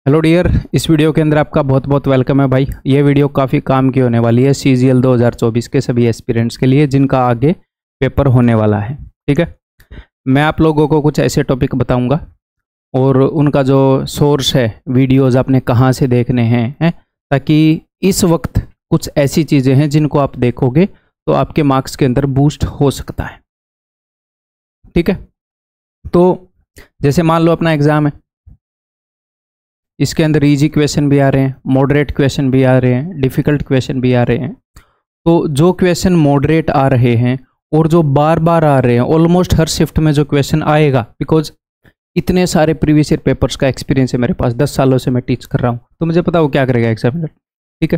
Hello dear, इस video के अंदर आपका बहुत बहुत वेलकम है भाई। ये वीडियो काफ़ी काम की होने वाली है CGL 2024 के सभी एस्पिरेंट्स के लिए जिनका आगे पेपर होने वाला है। ठीक है, मैं आप लोगों को कुछ ऐसे टॉपिक बताऊंगा और उनका जो सोर्स है, वीडियोस आपने कहाँ से देखने हैं, ताकि इस वक्त कुछ ऐसी चीज़ें हैं जिनको आप देखोगे तो आपके मार्क्स के अंदर बूस्ट हो सकता है। ठीक है, तो जैसे मान लो अपना एग्ज़ाम है, इसके अंदर इजी क्वेश्चन भी आ रहे हैं, मॉडरेट क्वेश्चन भी आ रहे हैं, डिफ़िकल्ट क्वेश्चन भी आ रहे हैं। तो जो क्वेश्चन मॉडरेट आ रहे हैं और जो बार बार आ रहे हैं, ऑलमोस्ट हर शिफ्ट में जो क्वेश्चन आएगा, बिकॉज इतने सारे प्रीवियस ईयर पेपर्स का एक्सपीरियंस है मेरे पास, 10 सालों से मैं टीच कर रहा हूँ, तो मुझे पता वो क्या करेगा एग्जामिनर। ठीक है,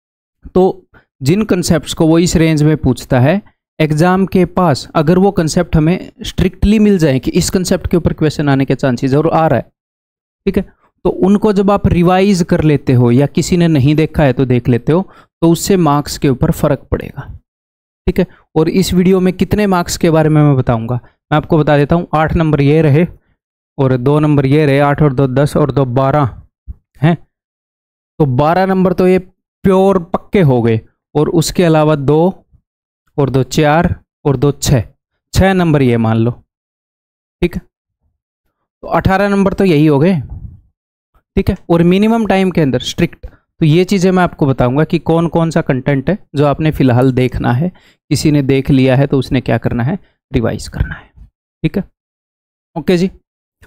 तो जिन कंसेप्ट को वो इस रेंज में पूछता है, एग्जाम के पास अगर वो कंसेप्ट हमें स्ट्रिक्टली मिल जाए कि इस कंसेप्ट के ऊपर क्वेश्चन आने के चांसेस और आ रहा है, ठीक है, तो उनको जब आप रिवाइज कर लेते हो या किसी ने नहीं देखा है तो देख लेते हो, तो उससे मार्क्स के ऊपर फर्क पड़ेगा। ठीक है, और इस वीडियो में कितने मार्क्स के बारे में मैं बताऊंगा, मैं आपको बता देता हूं। 8 नंबर ये रहे और 2 नंबर ये रहे, 8 और 2 10 और 2 12 हैं, तो 12 नंबर तो ये प्योर पक्के हो गए, और उसके अलावा 2 और 2 4 और 2 6 नंबर ये मान लो। ठीक है, तो 18 नंबर तो यही हो गए। ठीक है, और मिनिमम टाइम के अंदर स्ट्रिक्ट, तो ये चीज़ें मैं आपको बताऊंगा कि कौन कौन सा कंटेंट है जो आपने फिलहाल देखना है। किसी ने देख लिया है तो उसने क्या करना है, रिवाइज करना है। ठीक है, ओके जी।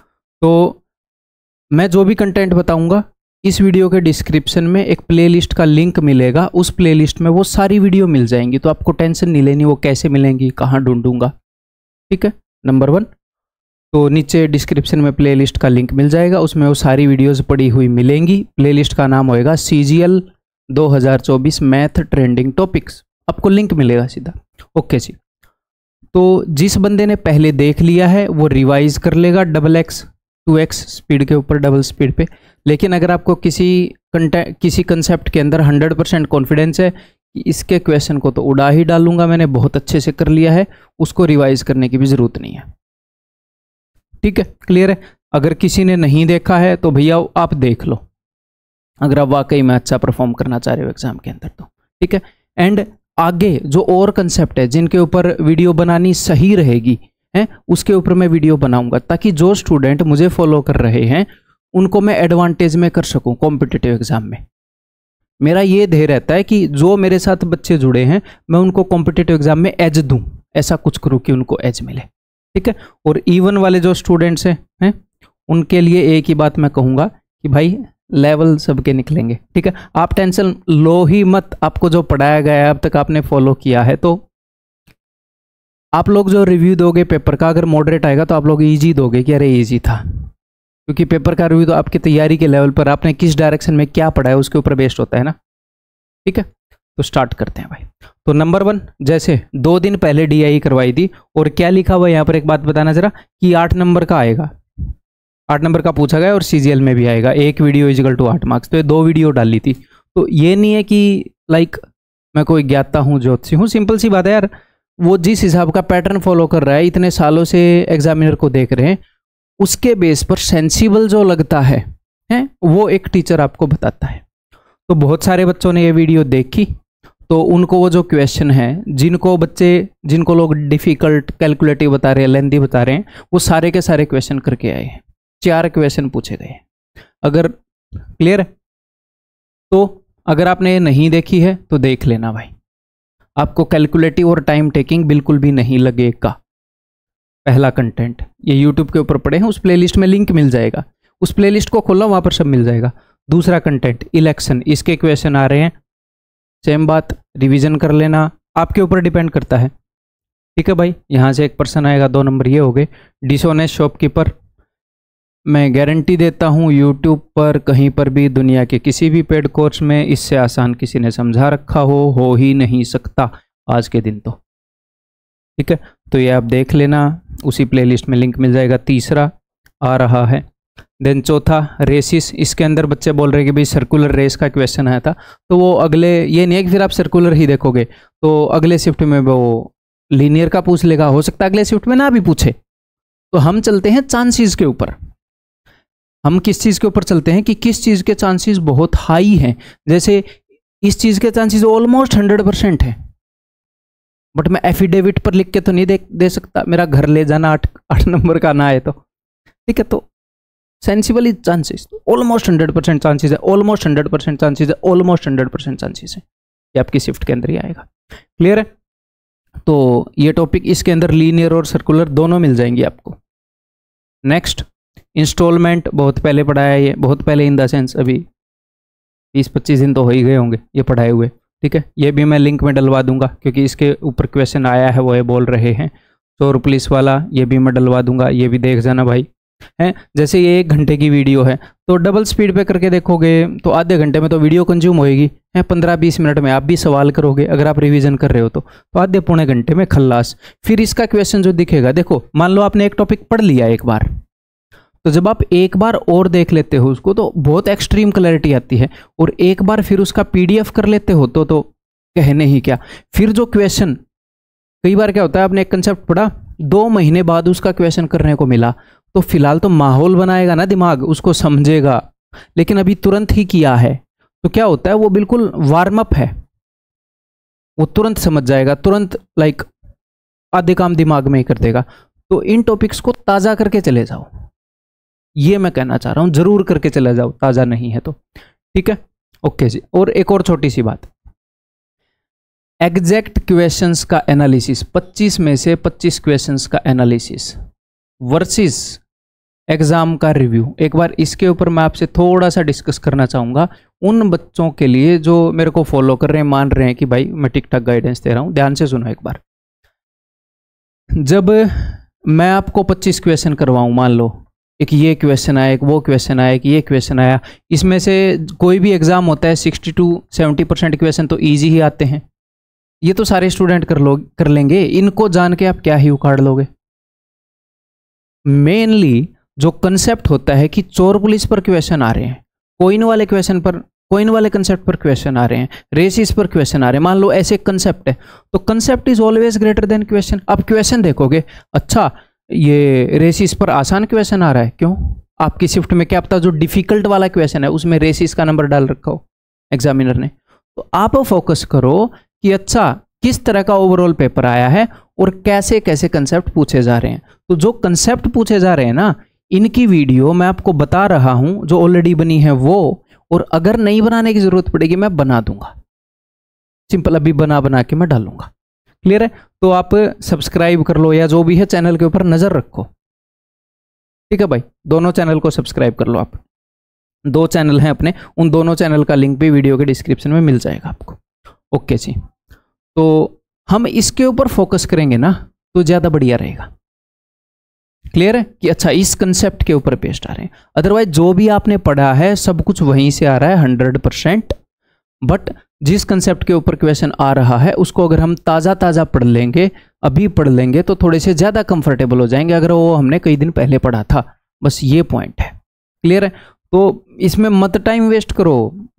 तो मैं जो भी कंटेंट बताऊंगा, इस वीडियो के डिस्क्रिप्शन में एक प्लेलिस्ट का लिंक मिलेगा, उस प्लेलिस्ट में वो सारी वीडियो मिल जाएंगी, तो आपको टेंशन नहीं लेनी वो कैसे मिलेंगी, कहाँ ढूंढूंगा। ठीक है, नंबर 1, तो नीचे डिस्क्रिप्शन में प्लेलिस्ट का लिंक मिल जाएगा, उसमें वो सारी वीडियोस पड़ी हुई मिलेंगी। प्लेलिस्ट का नाम होएगा CGL 2024 मैथ ट्रेंडिंग टॉपिक्स, आपको लिंक मिलेगा सीधा। ओके जी, तो जिस बंदे ने पहले देख लिया है वो रिवाइज कर लेगा XX 2x स्पीड के ऊपर, डबल स्पीड पे। लेकिन अगर आपको किसी कंसेप्ट के अंदर 100% कॉन्फिडेंस है कि इसके क्वेश्चन को तो उड़ा ही डालूंगा, मैंने बहुत अच्छे से कर लिया है, उसको रिवाइज करने की भी ज़रूरत नहीं है। ठीक है, क्लियर है। अगर किसी ने नहीं देखा है तो भैया आप देख लो, अगर आप वाकई में अच्छा परफॉर्म करना चाह रहे हो एग्जाम के अंदर तो। ठीक है, एंड आगे जो और कंसेप्ट है जिनके ऊपर वीडियो बनानी सही रहेगी है, उसके ऊपर मैं वीडियो बनाऊंगा, ताकि जो स्टूडेंट मुझे फॉलो कर रहे हैं उनको मैं एडवांटेज में कर सकूं कॉम्पिटिटिव एग्जाम में। मेरा ये ध्येय रहता है कि जो मेरे साथ बच्चे जुड़े हैं मैं उनको कॉम्पिटिटिव एग्जाम में एज दूं, ऐसा कुछ करूं कि उनको एज मिले। ठीक है, और इवन वाले जो स्टूडेंट्स हैं उनके लिए एक ही बात मैं कहूँगा कि भाई लेवल सबके निकलेंगे। ठीक है, आप टेंशन लो ही मत, आपको जो पढ़ाया गया है अब तक आपने फॉलो किया है, तो आप लोग जो रिव्यू दोगे पेपर का, अगर मॉडरेट आएगा तो आप लोग इजी दोगे कि अरे इजी था, क्योंकि पेपर का रिव्यू तो आपकी तैयारी के लेवल पर, आपने किस डायरेक्शन में क्या पढ़ा है उसके ऊपर बेस्ड होता है ना। ठीक है, तो स्टार्ट करते हैं भाई। तो नंबर 1, जैसे 2 दिन पहले DIE करवाई थी, और क्या लिखा हुआ है यहाँ पर एक बात बताना जरा, कि 8 नंबर का आएगा, 8 नंबर का पूछा गया और CGL में भी आएगा, एक वीडियो इक्वल टू 8 मार्क्स, तो ये 2 वीडियो डाली थी। तो ये नहीं है कि लाइक मैं कोई ज्ञाता हूँ, ज्योतिषी हूँ, सिंपल सी बात है यार, वो जिस हिसाब का पैटर्न फॉलो कर रहा है, इतने सालों से एग्जामिनर को देख रहे हैं, उसके बेस पर सेंसिबल जो लगता है वो एक टीचर आपको बताता है। तो बहुत सारे बच्चों ने ये वीडियो देखी, तो उनको वो जो क्वेश्चन है, जिनको लोग डिफ़िकल्ट कैलकुलेटिव बता रहे हैं, लेंथी बता रहे हैं, वो सारे के सारे क्वेश्चन करके आए हैं। 4 क्वेश्चन पूछे गए। अगर क्लियर है, तो अगर आपने ये नहीं देखी है तो देख लेना भाई, आपको कैलकुलेटिव और टाइम टेकिंग बिल्कुल भी नहीं लगेगा। पहला कंटेंट ये यूट्यूब के ऊपर पड़े हैं, उस प्लेलिस्ट में लिंक मिल जाएगा, उस प्लेलिस्ट को खोलो, वहाँ पर सब मिल जाएगा। दूसरा कंटेंट इलेक्शन, इसके क्वेश्चन आ रहे हैं, सेम बात, रिवीजन कर लेना, आपके ऊपर डिपेंड करता है। ठीक है भाई, यहाँ से एक पर्सन आएगा, 2 नंबर ये हो गए। डिसऑनेस्ट शॉपकीपर, मैं गारंटी देता हूँ यूट्यूब पर कहीं पर भी दुनिया के किसी भी पेड कोर्स में इससे आसान किसी ने समझा रखा हो ही नहीं सकता आज के दिन तो। ठीक है, तो ये आप देख लेना, उसी प्लेलिस्ट में लिंक मिल जाएगा। तीसरा आ रहा है, देन चौथा रेसिस, इसके अंदर बच्चे बोल रहे हैं कि भाई सर्कुलर रेस का क्वेश्चन आया था, तो वो अगले, ये नहीं है कि फिर आप सर्कुलर ही देखोगे, तो अगले शिफ्ट में वो लीनियर का पूछ लेगा, हो सकता है अगले शिफ्ट में ना भी पूछे। तो हम चलते हैं चांसेस के ऊपर। हम किस चीज़ के ऊपर चलते हैं कि किस चीज़ के चांसेस बहुत हाई हैं। जैसे इस चीज़ के चांसेस ऑलमोस्ट 100% है, बट मैं एफिडेविट पर लिख के तो नहीं दे सकता मेरा घर ले जाना 8 नंबर का ना है तो, ठीक है। तो सेंसिबली चांसेस ऑलमोस्ट 100% चांसेस है, ऑलमोस्ट 100% चांसेस है, ऑलमोस्ट 100% चांसेस है कि आपकी शिफ्ट के अंदर ही आएगा। क्लियर है? तो ये टॉपिक इसके अंदर लीनियर और सर्कुलर दोनों मिल जाएंगे आपको। नेक्स्ट इंस्टॉलमेंट बहुत पहले पढ़ाया है, ये बहुत पहले इन द सेंस अभी 20-25 दिन तो हो ही गए होंगे ये पढ़ाए हुए, ठीक है। ये भी मैं लिंक में डलवा दूंगा क्योंकि इसके ऊपर क्वेश्चन आया है, वो ये बोल रहे हैं। चोर पुलिस वाला ये भी मैं डलवा दूंगा, ये भी देख जाना भाई। है जैसे ये 1 घंटे की वीडियो है तो डबल स्पीड पे करके देखोगे तो आधे घंटे में तो वीडियो कंज्यूम होएगी है। 15-20 मिनट में आप भी सवाल करोगे अगर आप रिवीजन कर रहे हो तो आधे पौने घंटे में खल्लास। फिर इसका क्वेश्चन जो दिखेगा, देखो मान लो आपने एक टॉपिक पढ़ लिया एक बार, तो जब आप एक बार और देख लेते हो उसको तो बहुत एक्सट्रीम क्लैरिटी आती है, और एक बार फिर उसका PDF कर लेते हो तो कहने ही क्या। फिर जो क्वेश्चन, कई बार क्या होता है आपने एक कंसेप्ट पढ़ा 2 महीने बाद उसका क्वेश्चन करने को मिला, तो फिलहाल तो माहौल बनाएगा ना दिमाग, उसको समझेगा, लेकिन अभी तुरंत ही किया है तो क्या होता है वो बिल्कुल वार्म अप है, वो तुरंत समझ जाएगा, तुरंत लाइक आधे काम दिमाग में ही कर देगा। तो इन टॉपिक्स को ताज़ा करके चले जाओ, ये मैं कहना चाह रहा हूं, जरूर करके चले जाओ ताज़ा नहीं है तो, ठीक है। ओके जी, और एक और छोटी सी बात, एग्जैक्ट क्वेश्चंस का एनालिसिस, 25 में से 25 क्वेश्चंस का एनालिसिस वर्सेस एग्जाम का रिव्यू। एक बार इसके ऊपर मैं आपसे थोड़ा सा डिस्कस करना चाहूँगा उन बच्चों के लिए जो मेरे को फॉलो कर रहे हैं, मान रहे हैं कि भाई मैं ठीक ठाक गाइडेंस दे रहा हूँ। ध्यान से सुनो एक बार, जब मैं आपको 25 क्वेश्चन करवाऊँ, मान लो एक ये क्वेश्चन आया, एक वो क्वेश्चन आया, एक ये क्वेश्चन आया, इसमें से कोई भी एग्जाम होता है 60 to 70% क्वेश्चन तो ईजी ही आते हैं, ये तो सारे स्टूडेंट कर लेंगे, इनको जान के आप क्या ही उखाड़ लोगे। मेनली जो कंसेप्ट होता है कि चोर पुलिस पर क्वेश्चन आ रहे हैं, कोइन वाले क्वेश्चन पर, कोइन वाले कंसेप्ट पर क्वेश्चन आ रहे हैं, रेसिस पर क्वेश्चन आ रहे हैं, मान लो ऐसे कंसेप्ट है तो concept is always greater than question. आप क्वेश्चन देखोगे, अच्छा ये रेसिस पर आसान क्वेश्चन आ रहा है, क्यों? आपकी शिफ्ट में क्या पता जो डिफिकल्ट वाला क्वेश्चन है उसमें रेसिस का नंबर डाल रखा हो एग्जामिनर ने। तो आप फोकस करो कि अच्छा किस तरह का ओवरऑल पेपर आया है और कैसे कैसे कंसेप्ट पूछे जा रहे हैं। तो जो कंसेप्ट पूछे जा रहे हैं ना, इनकी वीडियो मैं आपको बता रहा हूं, जो ऑलरेडी बनी है वो, और अगर नहीं बनाने की जरूरत पड़ेगी मैं बना दूंगा, सिंपल अभी बना के मैं डालूंगा। क्लियर है? तो आप सब्सक्राइब कर लो या जो भी है चैनल के ऊपर नजर रखो, ठीक है भाई। दोनों चैनल को सब्सक्राइब कर लो आप, 2 चैनल हैं अपने, उन दोनों चैनल का लिंक भी वीडियो के डिस्क्रिप्शन में मिल जाएगा आपको। ओके जी, तो हम इसके ऊपर फोकस करेंगे ना तो ज़्यादा बढ़िया रहेगा। क्लियर है कि अच्छा इस कंसेप्ट के ऊपर पेस्ट आ रहे हैं, अदरवाइज जो भी आपने पढ़ा है सब कुछ वहीं से आ रहा है 100%, बट जिस कंसेप्ट के ऊपर क्वेश्चन आ रहा है उसको अगर हम ताज़ा पढ़ लेंगे, अभी पढ़ लेंगे तो थोड़े से ज़्यादा कंफर्टेबल हो जाएंगे अगर वो हमने कई दिन पहले पढ़ा था। बस ये पॉइंट है। क्लियर है? तो इसमें मत टाइम वेस्ट करो,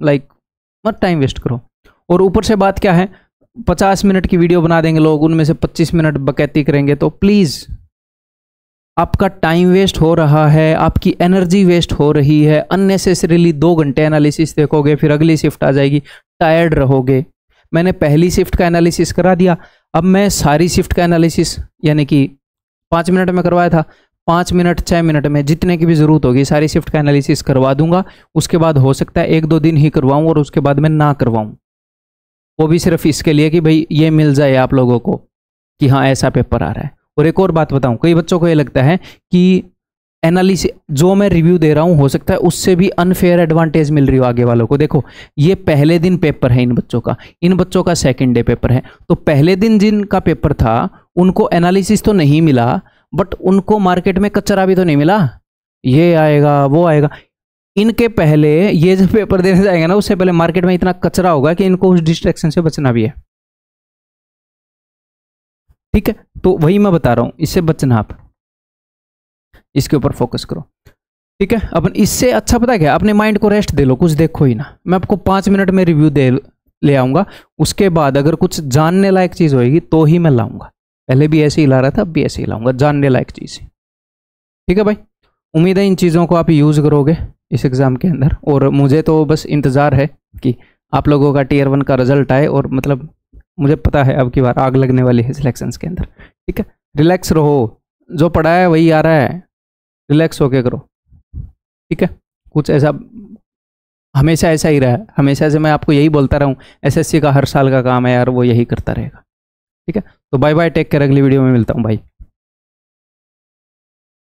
मत टाइम वेस्ट करो। और ऊपर से बात क्या है, 50 मिनट की वीडियो बना देंगे लोग, उनमें से 25 मिनट बकैती करेंगे, तो प्लीज़ आपका टाइम वेस्ट हो रहा है, आपकी एनर्जी वेस्ट हो रही है अननेसेसरीली। 2 घंटे एनालिसिस देखोगे, फिर अगली शिफ्ट आ जाएगी, टायर्ड रहोगे। मैंने पहली शिफ्ट का एनालिसिस करा दिया, अब मैं सारी शिफ्ट का एनालिसिस यानी कि 5 मिनट में करवाया था, 5 मिनट 6 मिनट में जितने की भी ज़रूरत होगी सारी शिफ्ट का एनालिसिस करवा दूंगा। उसके बाद हो सकता है 1-2 दिन ही करवाऊँ और उसके बाद मैं ना करवाऊँ, वो भी सिर्फ इसके लिए कि भाई ये मिल जाए आप लोगों को कि हाँ ऐसा पेपर आ रहा है। और एक और बात बताऊं, कई बच्चों को ये लगता है कि एनालिसिस जो मैं रिव्यू दे रहा हूं हो सकता है उससे भी अनफेयर एडवांटेज मिल रही हो आगे वालों को। देखो ये पहले दिन पेपर है इन बच्चों का 2nd डे पेपर है, तो पहले दिन जिनका पेपर था उनको एनालिसिस तो नहीं मिला, बट उनको मार्केट में कचरा भी तो नहीं मिला, ये आएगा वो आएगा। इनके पहले ये जब पेपर देने जाएंगे ना, उससे पहले मार्केट में इतना कचरा होगा कि इनको उस डिस्ट्रैक्शन से बचना भी है। ठीक है, तो वही मैं बता रहा हूं, इससे बचना, आप इसके ऊपर फोकस करो। ठीक है, अपन इससे अच्छा पता है क्या, अपने माइंड को रेस्ट दे लो, कुछ देखो ही ना। मैं आपको 5 मिनट में रिव्यू ले आऊंगा, उसके बाद अगर कुछ जानने लायक चीज होगी तो ही मैं लाऊंगा। पहले भी ऐसे ही ला रहा था, अब भी ऐसे ही लाऊंगा, जानने लायक चीज। ठीक है भाई, उम्मीद है इन चीज़ों को आप यूज़ करोगे इस एग्ज़ाम के अंदर, और मुझे तो बस इंतज़ार है कि आप लोगों का Tier 1 का रिजल्ट आए, और मतलब मुझे पता है अब की बार आग लगने वाली है सिलेक्शंस के अंदर। ठीक है, रिलैक्स रहो, जो पढ़ा है वही आ रहा है, रिलैक्स होके करो। ठीक है, कुछ ऐसा हमेशा ऐसा ही रहा है, हमेशा से मैं आपको यही बोलता रहा हूँ, एसएससी का हर साल का काम है यार, वो यही करता रहेगा। ठीक है, तो बाय बाय, टेक केयर, अगली वीडियो में मिलता हूँ भाई।